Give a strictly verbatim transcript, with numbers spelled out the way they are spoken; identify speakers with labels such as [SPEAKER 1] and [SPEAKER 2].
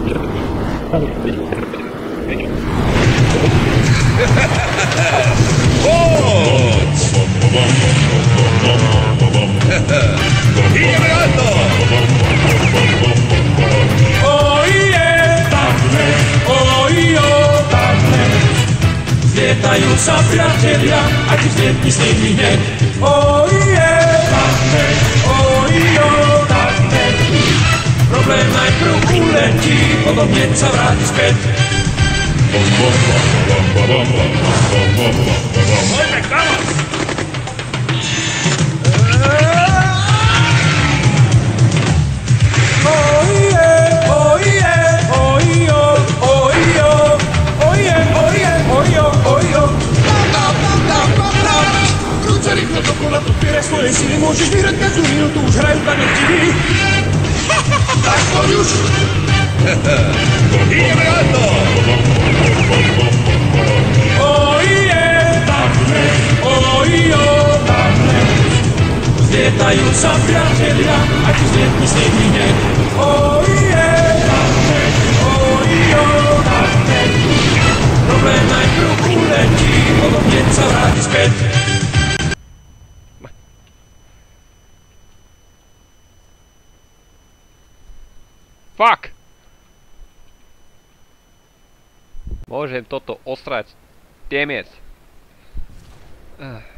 [SPEAKER 1] Ideme alto!
[SPEAKER 2] Oh je, tamne, oh jo, tamne. Zlietajú sa priatelia, a ti vzlietni s nimi hneď. Oh je, tamne, oh jo, tamne. Problém najprv uletí, potom hneď sa vráti späť. Poďme, kamo! Rýchlo dokola podpieraj svoje sily, môžeš vyhrať každú minútu, už hrajú tam nechtiví. Tak poď už!
[SPEAKER 1] Ideme na to!
[SPEAKER 2] Oje, tamne, ojo, tamne. Zlietajú sa priatelia, a ti zlietni s nimi hneď. Oje, tamne, ojo, tamne. Problém najprv uletí, potom hneď sa vráti späť.
[SPEAKER 3] Fuck! Môžem toto ostrať. Temiec. Ugh.